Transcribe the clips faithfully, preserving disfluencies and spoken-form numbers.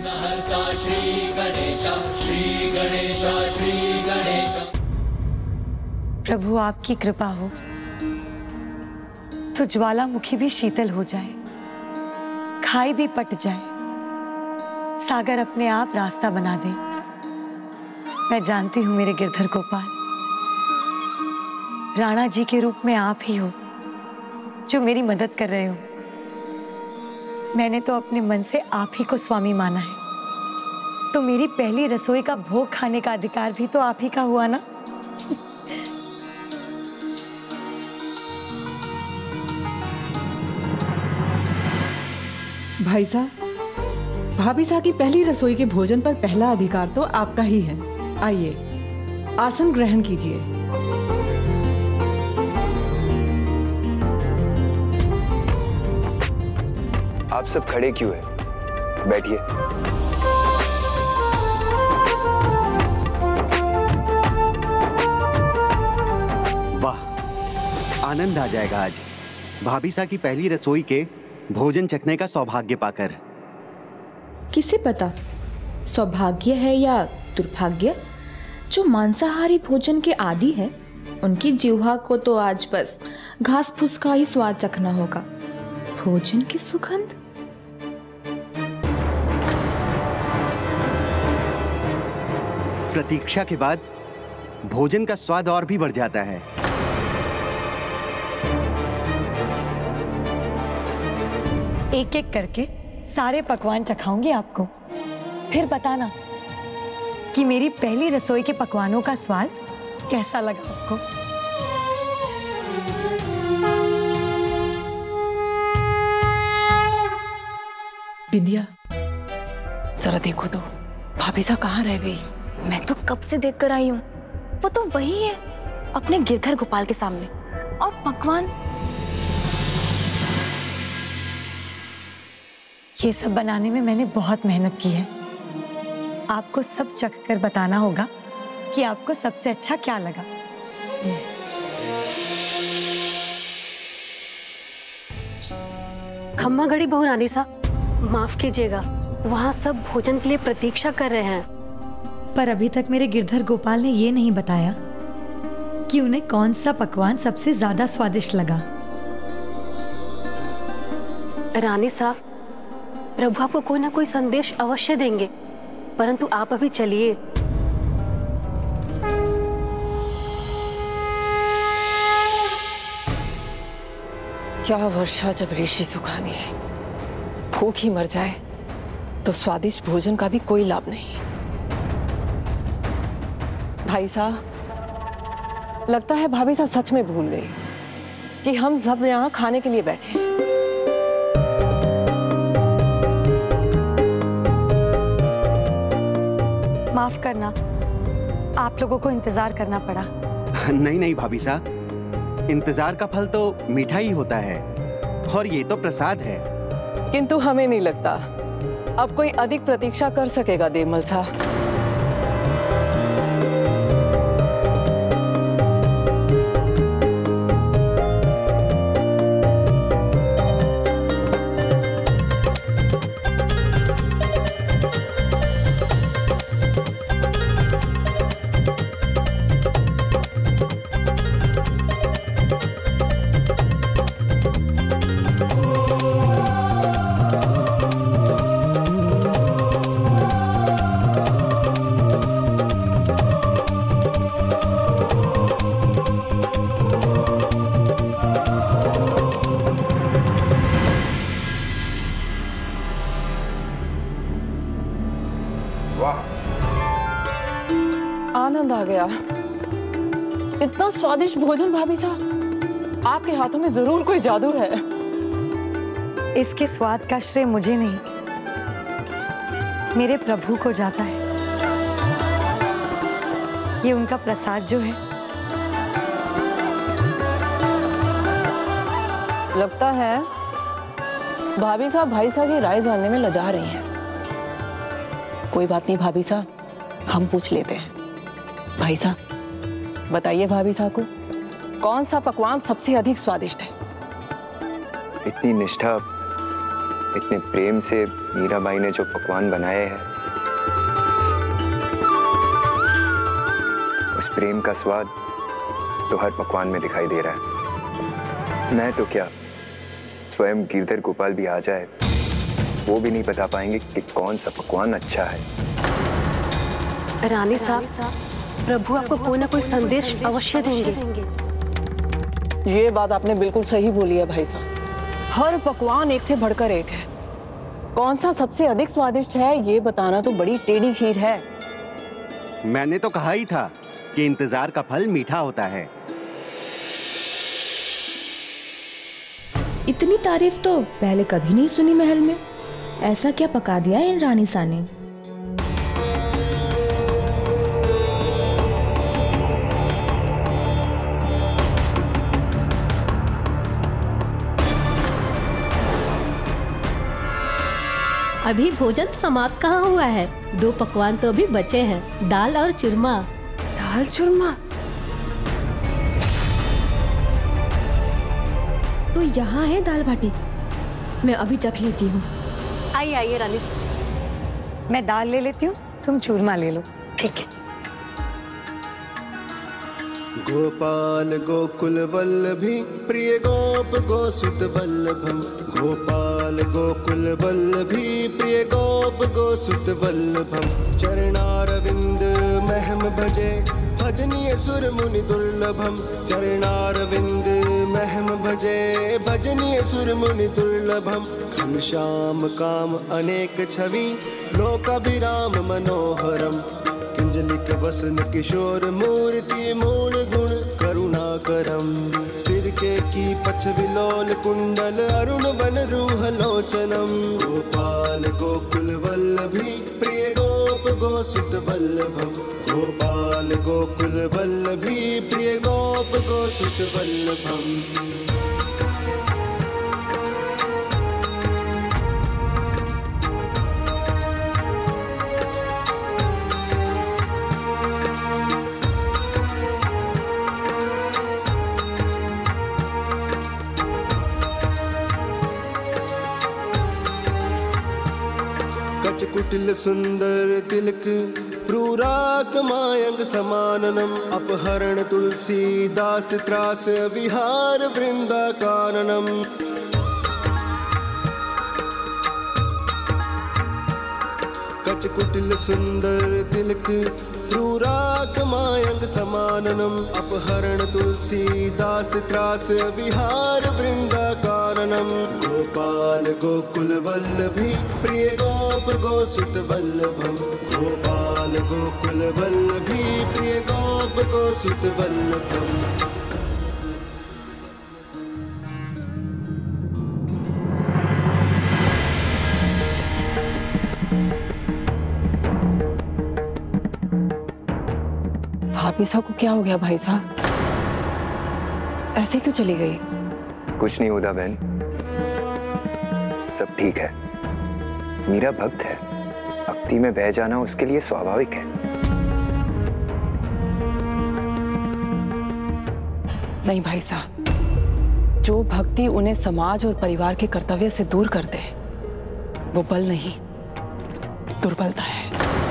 विघ्नहर्ता श्री गणेश, श्री गणेश, श्री गणेश। प्रभु आपकी कृपा हो तो ज्वालामुखी भी शीतल हो जाए, खाई भी पट जाए, सागर अपने आप रास्ता बना दे। मैं जानती हूँ मेरे गिरधर गोपाल, राणा जी के रूप में आप ही हो जो मेरी मदद कर रहे हो। मैंने तो अपने मन से आप ही को स्वामी माना है, तो मेरी पहली रसोई का भोग खाने का अधिकार भी तो आप ही का हुआ ना। भाई साहब, भाभी साहब की पहली रसोई के भोजन पर पहला अधिकार तो आपका ही है। आइए, आसन ग्रहण कीजिए। आप सब खड़े क्यों हैं? बैठिए। वाह, आनंद आ जाएगा आज भाभी साहब की पहली रसोई के भोजन चखने का सौभाग्य पाकर। किसे पता सौभाग्य है या दुर्भाग्य। जो मांसाहारी भोजन के आदी है उनकी जिह्वा को तो आज बस घास फूस का ही स्वाद चखना होगा, भोजन की सुगंध। प्रतीक्षा के बाद भोजन का स्वाद और भी बढ़ जाता है। एक एक करके सारे पकवान चखाऊंगी आपको, फिर बताना कि मेरी पहली रसोई के पकवानों का स्वाद कैसा लगा आपको। बिंदिया, जरा देखो तो भाभी साहब कहाँ रह गई? मैं तो कब से देख कर आई हूँ, वो तो वही है अपने गिरधर गोपाल के सामने। और पकवान ये सब बनाने में मैंने बहुत मेहनत की है। आपको सब चख कर बताना होगा कि आपको सबसे अच्छा क्या लगा। खम्मा घड़ी बहू रानी सा, माफ कीजिएगा, वहाँ सब भोजन के लिए प्रतीक्षा कर रहे हैं। पर अभी तक मेरे गिरधर गोपाल ने ये नहीं बताया कि उन्हें कौन सा पकवान सबसे ज्यादा स्वादिष्ट लगा। रानी साहब, प्रभु आपको कोई ना कोई संदेश अवश्य देंगे, परंतु आप अभी चलिए। क्या वर्षा जब ऋषि सुखानी, भूख ही मर जाए तो स्वादिष्ट भोजन का भी कोई लाभ नहीं। भाई साहब, लगता है भाभी साहब सच में भूल गई कि हम सब यहाँ खाने के लिए बैठे हैं। माफ करना, आप लोगों को इंतजार करना पड़ा। नहीं नहीं भाभी साहब, इंतजार का फल तो मीठा ही होता है, और ये तो प्रसाद है। किंतु हमें नहीं लगता अब कोई अधिक प्रतीक्षा कर सकेगा देवमल साहब। आनंद आ गया। इतना स्वादिष्ट भोजन भाभी साहब, आपके हाथों में जरूर कोई जादू है। इसके स्वाद का श्रेय मुझे नहीं, मेरे प्रभु को जाता है। ये उनका प्रसाद जो है। लगता है भाभी साहब भाई साहब की राय जानने में लजा रही हैं। कोई बात नहीं भाभी साहब, हम पूछ लेते हैं। भाई साहब बताइए भाभी साहब को कौन सा पकवान सबसे अधिक स्वादिष्ट है? इतनी निष्ठा इतने प्रेम से मीराबाई ने जो पकवान बनाए हैं, उस प्रेम का स्वाद तो हर पकवान में दिखाई दे रहा है। मैं तो क्या, स्वयं गिरधर गोपाल भी आ जाए, वो भी नहीं बता पाएंगे कि कौन सा पकवान अच्छा है। रानी साहब, प्रभु आपको कोई ना कोई संदेश अवश्य देंगे। ये बात आपने बिल्कुल सही बोली है भाई साहब। हर पकवान एक से बढ़कर एक है। कौन सा सबसे अधिक स्वादिष्ट है ये बताना तो बड़ी टेढ़ी खीर है। मैंने तो कहा ही था कि इंतजार का फल मीठा होता है। इतनी तारीफ तो पहले कभी नहीं सुनी महल में। ऐसा क्या पका दिया इन रानी सा ने? अभी भोजन समाप्त कहाँ हुआ है? दो पकवान तो अभी बचे हैं, दाल और चूरमा। दाल चूरमा? तो यहाँ है दाल बाटी। मैं अभी चख लेती हूँ। आइए आइए रानी। मैं दाल ले लेती हूँ, तुम चूरमा ले लो। ठीक है। गोपाल गोकुल वल्लभी प्रिय गोप गोसुत वल्लभम। गोपाल गोकुल वल्लभी प्रिय गोप गोसुत वल्लभम। चरणारविंद महम भजे भजनीय सुर मुनि दुर्लभम। चरणारविंद महम भजे भजनीय सुर मुनि दुर्लभम। घनश्याम काम अनेक छवि लोकाभिराम मनोहरम। किंजलिक वसन किशोर मूर्ति मूल गुण करुणाकरम। सिर के की पछ विलोल कुंडल अरुण वन रूह लोचनम। गोपाल गोकुल वल्लभी प्रिय गोप गोसुत वल्लभम। गोपाल गोकुल वल्लभी प्रिय गोप गोसुत वल्लभम। कुटिल सुंदर तिलक प्रूराक मायंग समाननम। अपहरण तुलसी दास त्रास विहार वृंदा काननम। कच कुटिल सुंदर तिलक प्रूराक मायंग समाननम। अपहरण तुलसी दास त्रास विहार वृंदा काननम। गोपाल गोकुल वल्लभी प्रिय गोप गोसुत वल्लभम। गोपाल गोकुल वल्लभी प्रिय गोप गोसुत वल्लभम। भाभी साहब को क्या हो गया भाई साहब? ऐसे क्यों चली गई? कुछ नहीं होता बहन, सब ठीक है। मीरा भक्त है, भक्ति में बह जाना उसके लिए स्वाभाविक है। नहीं भाई साहब, जो भक्ति उन्हें समाज और परिवार के कर्तव्य से दूर कर दे वो बल नहीं, दुर्बलता है।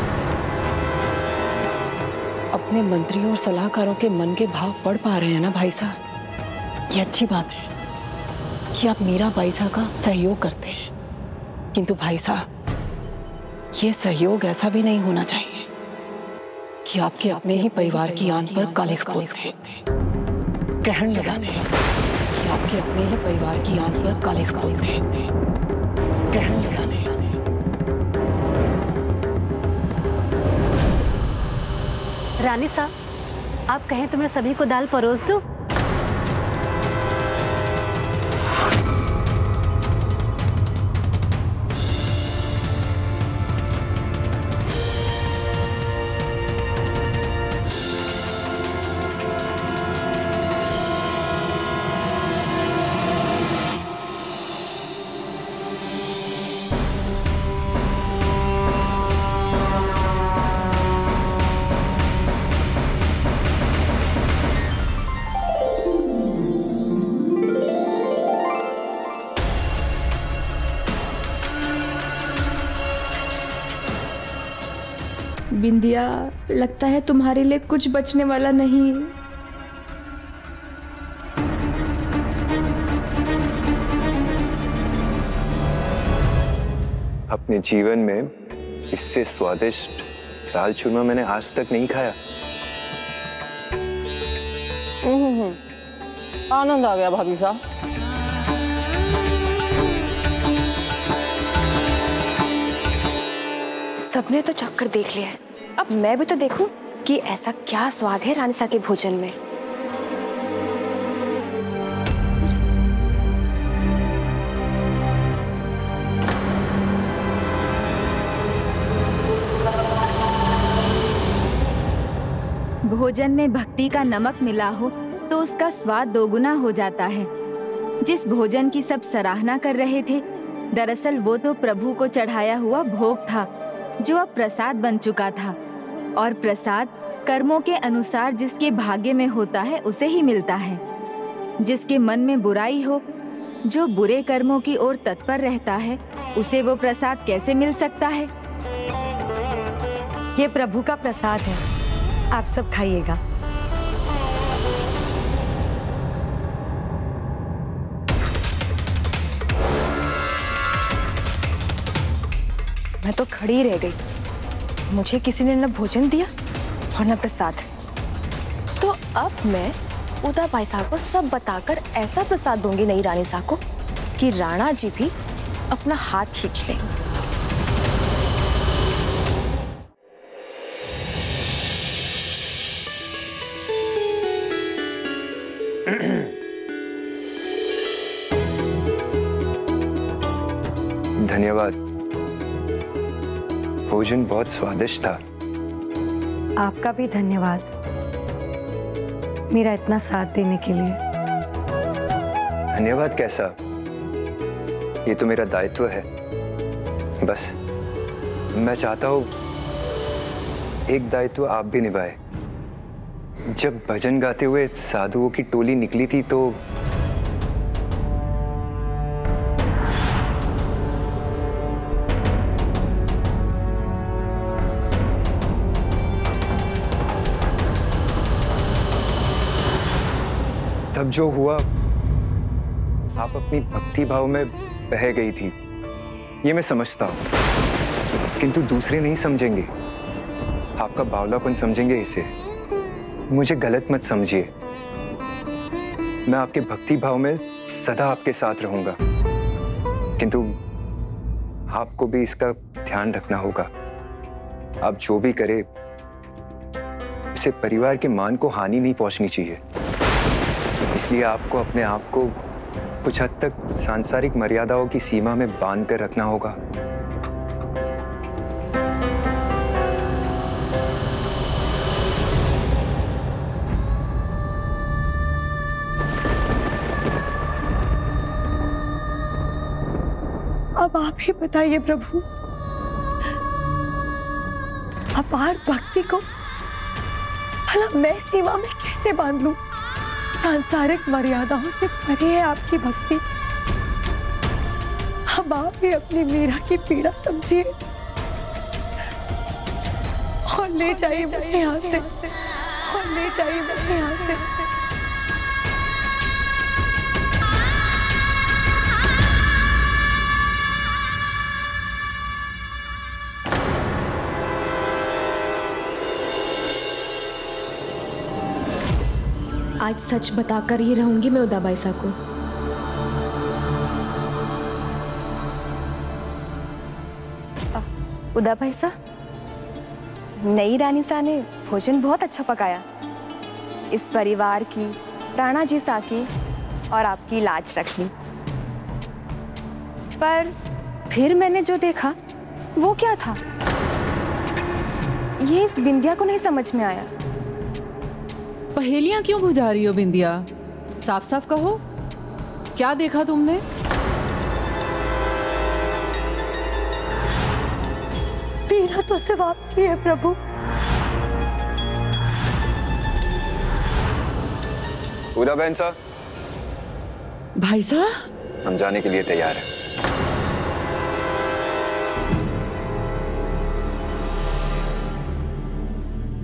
अपने मंत्रियों और सलाहकारों के मन के भाव पढ़ पा रहे हैं ना भाई साहब। ये अच्छी बात है कि आप मीरा बाई साहब का सहयोग करते हैं, किंतु भाई साहब ये सहयोग ऐसा भी नहीं होना चाहिए कि आपके अपने ही परिवार की आन पर कालिख पोतते, ग्रहण लगा दें कि आपके अपने ही परिवार की आन पर कालिख पोतते, ग्रहण लगा दें। रानी साहब, आप कहें तो मैं सभी को दाल परोस दूं? बिंदिया, लगता है तुम्हारे लिए कुछ बचने वाला नहीं। अपने जीवन में इससे स्वादिष्ट दाल चूरमा मैंने आज तक नहीं खाया। हम्म आनंद आ गया भाभी साहब। सबने तो चक्कर देख लिया है, अब मैं भी तो देखूं कि ऐसा क्या स्वाद है रानी सा के भोजन में। भोजन में भक्ति का नमक मिला हो तो उसका स्वाद दोगुना हो जाता है। जिस भोजन की सब सराहना कर रहे थे, दरअसल वो तो प्रभु को चढ़ाया हुआ भोग था, जो अब प्रसाद बन चुका था। और प्रसाद कर्मों के अनुसार जिसके भाग्य में होता है उसे ही मिलता है। जिसके मन में बुराई हो, जो बुरे कर्मों की ओर तत्पर रहता है, उसे वो प्रसाद कैसे मिल सकता है? ये प्रभु का प्रसाद है, आप सब खाइएगा। मैं तो खड़ी रह गई, मुझे किसी ने न भोजन दिया और न प्रसाद। तो अब मैं उदा बाई साहब को सब बताकर ऐसा प्रसाद दूंगी नई रानी साहब को कि राणा जी भी अपना हाथ खींच लेंगे। धन्यवाद, भोजन बहुत स्वादिष्ट था। आपका भी धन्यवाद मेरा इतना साथ देने के लिए। धन्यवाद कैसा, ये तो मेरा दायित्व है। बस मैं चाहता हूं एक दायित्व आप भी निभाए। जब भजन गाते हुए साधुओं की टोली निकली थी तो तब जो हुआ, आप अपनी भक्ति भाव में बह गई थी, ये मैं समझता हूं, किंतु दूसरे नहीं समझेंगे। आपका बावलापन समझेंगे इसे। मुझे गलत मत समझिए, मैं आपके भक्ति भाव में सदा आपके साथ रहूंगा, किंतु आपको भी इसका ध्यान रखना होगा। आप जो भी करे, उसे परिवार के मान को हानि नहीं पहुंचनी चाहिए। इसलिए आपको अपने आप को कुछ हद तक सांसारिक मर्यादाओं की सीमा में बांध कर रखना होगा। अब आप ही बताइए प्रभु, अपार भक्ति को भला मैं सीमा में कैसे बांध लूं? सांसारिक मर्यादाओं से परे है आपकी भक्ति। अब आप ही अपनी मीरा की पीड़ा समझिए और ले जाइए मुझे यहाँ से, और ले जाइए मुझे यहाँ से। आज सच बताकर ही रहूंगी मैं उदा बाई साहब को। उदा बाई साहब, नई रानी साहब ने भोजन बहुत अच्छा पकाया। इस परिवार की, राणा जी सा की और आपकी लाज रख ली। पर फिर मैंने जो देखा वो क्या था, ये इस बिंदिया को नहीं समझ में आया। पहेलियां क्यों बुझा रही हो बिंदिया? साफ साफ कहो, क्या देखा तुमने? पीड़ा तो सिर्फ आपकी है प्रभु। उदा बहन साहब, भाई साहब, हम जाने के लिए तैयार हैं।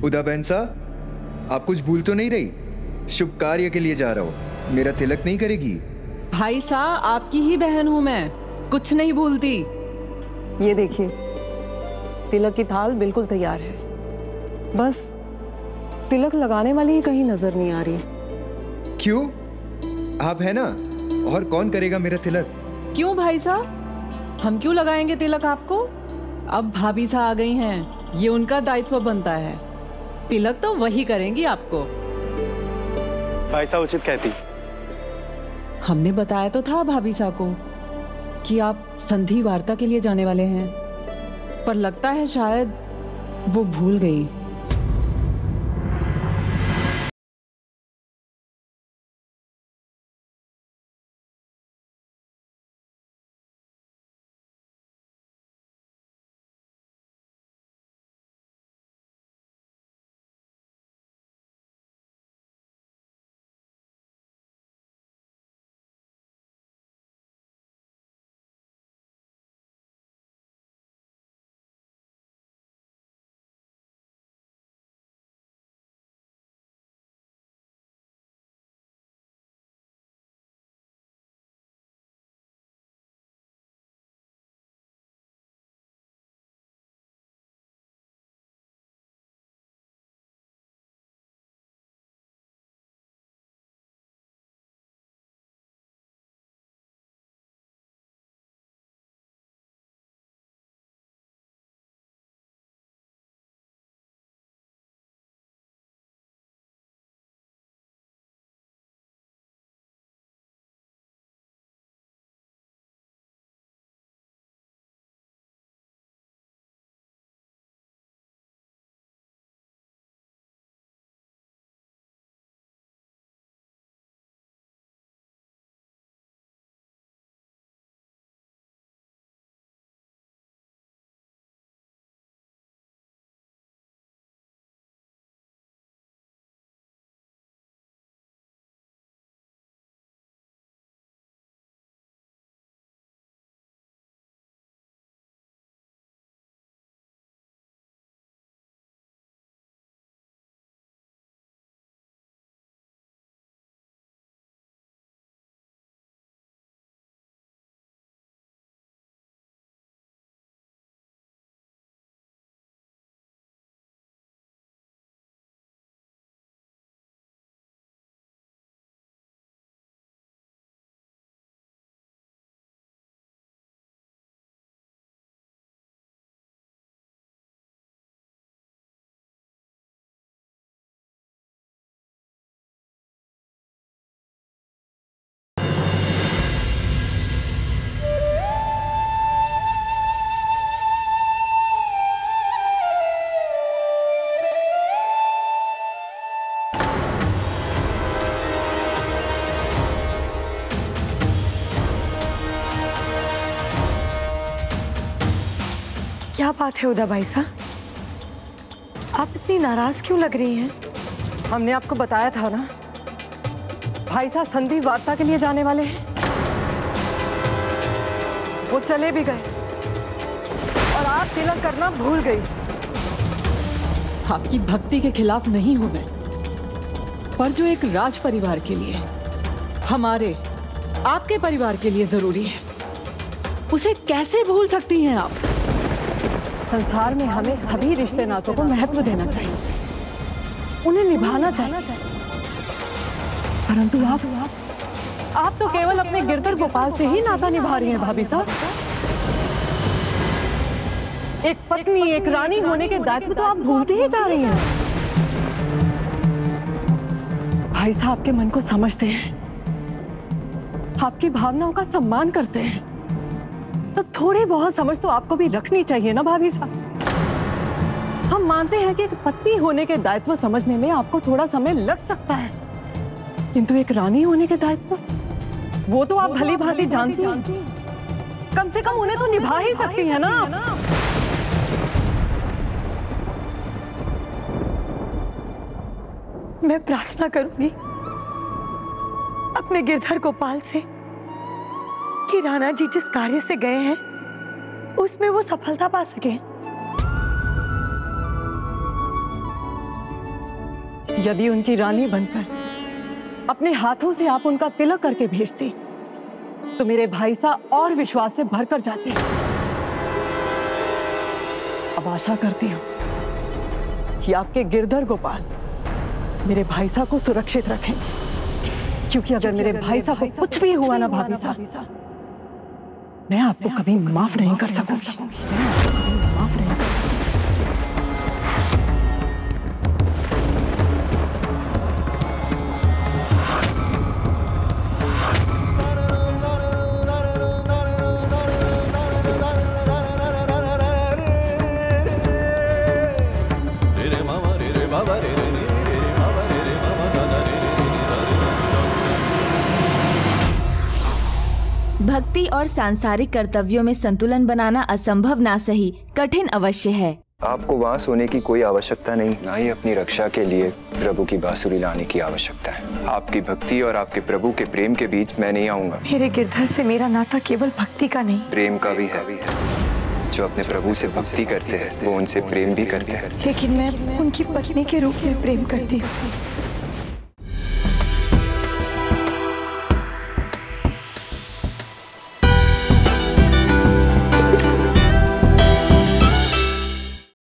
उदा बहन साहब, आप कुछ भूल तो नहीं रही? शुभ कार्य के लिए जा रहा हूँ, मेरा तिलक नहीं करेगी? भाई साहब, आपकी ही बहन हूँ मैं, कुछ नहीं भूलती। ये देखिए, तिलक की थाल बिल्कुल तैयार है, बस तिलक लगाने वाली ही कहीं नजर नहीं आ रही। क्यों? आप है ना, और कौन करेगा मेरा तिलक? क्यों भाई साहब, हम क्यों लगाएंगे तिलक आपको? अब भाभी साहब आ गई हैं, ये उनका दायित्व बनता है। तिलक तो वही करेंगी आपको। भाई साहब उचित कहती। हमने बताया तो था भाभी साहब को कि आप संधि वार्ता के लिए जाने वाले हैं, पर लगता है शायद वो भूल गई। क्या बात है उदा भाई साहब, आप इतनी नाराज क्यों लग रही हैं? हमने आपको बताया था ना, भाई साहब संधि वार्ता के लिए जाने वाले हैं। वो चले भी गए और आप तिलक करना भूल गई। आपकी भक्ति के खिलाफ नहीं हूं मैं, पर जो एक राज परिवार के लिए, हमारे आपके परिवार के लिए जरूरी है, उसे कैसे भूल सकती हैं आप? संसार में हमें सभी रिश्ते नातों को महत्व देना चाहिए, उन्हें निभाना चाहिए, परंतु आप आप तो केवल अपने गिरधर गोपाल से ही नाता निभा रही हैं भाभी साहब। एक पत्नी, एक रानी होने के दायित्व तो आप भूलती ही जा रही हैं। भाई साहब आपके मन को समझते हैं, आपकी भावनाओं का सम्मान करते हैं, तो थोड़ी बहुत समझ तो आपको भी रखनी चाहिए ना भाभी साहब। हम मानते हैं कि एक पत्नी होने के दायित्व समझने में आपको थोड़ा समय लग सकता है, किंतु एक रानी होने के दायित्व वो तो आप भली भांति जानती हैं। कम से कम उन्हें तो निभा ही सकती है ना। मैं प्रार्थना करूंगी अपने गिरधर गोपाल से कि राणा जी जिस कार्य से गए हैं उसमें वो सफलता पा सके। यदि उनकी रानी बनकर अपने हाथों से आप उनका तिलक करके भेजती तो मेरे भाई साहब और विश्वास से भरकर जाते। अब आशा करती हूँ कि आपके गिरधर गोपाल मेरे भाई साहब को सुरक्षित रखेंगे, क्योंकि अगर मेरे भाई साहब को कुछ भी हुआ ना भाभी साहब, मैं आपको कभी माफ नहीं कर सकूंगी। माफ नहीं कर सकूंगी। भक्ति और सांसारिक कर्तव्यों में संतुलन बनाना असंभव ना सही कठिन अवश्य है। आपको वहाँ सोने की कोई आवश्यकता नहीं, ना ही अपनी रक्षा के लिए प्रभु की बांसुरी लाने की आवश्यकता है। आपकी भक्ति और आपके प्रभु के प्रेम के बीच मैं नहीं आऊंगा। मेरे गिरधर से मेरा नाता केवल भक्ति का नहीं, प्रेम का भी है। जो अपने प्रभु से भक्ति करते हैं वो उनसे प्रेम भी करते हैं। लेकिन मैं उनकी पत्नी के रूप में प्रेम करती हूँ।